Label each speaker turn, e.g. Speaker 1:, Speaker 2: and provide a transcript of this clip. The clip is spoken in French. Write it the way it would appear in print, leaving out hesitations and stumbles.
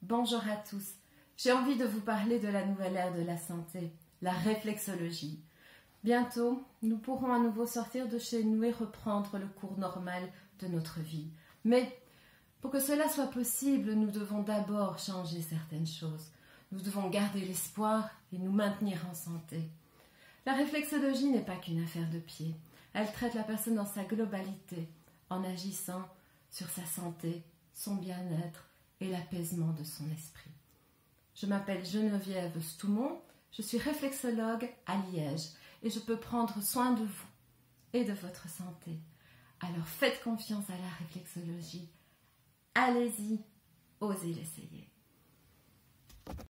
Speaker 1: bonjour à tous. J'ai envie de vous parler de la nouvelle ère de la santé, la réflexologie. Bientôt, nous pourrons à nouveau sortir de chez nous et reprendre le cours normal de notre vie. Mais pour que cela soit possible, nous devons d'abord changer certaines choses. Nous devons garder l'espoir et nous maintenir en santé. La réflexologie n'est pas qu'une affaire de pied. Elle traite la personne dans sa globalité, en agissant sur sa santé, son bien-être et l'apaisement de son esprit. Je m'appelle Geneviève Stoumont, je suis réflexologue à Liège et je peux prendre soin de vous et de votre santé. Alors faites confiance à la réflexologie. Allez-y, osez l'essayer.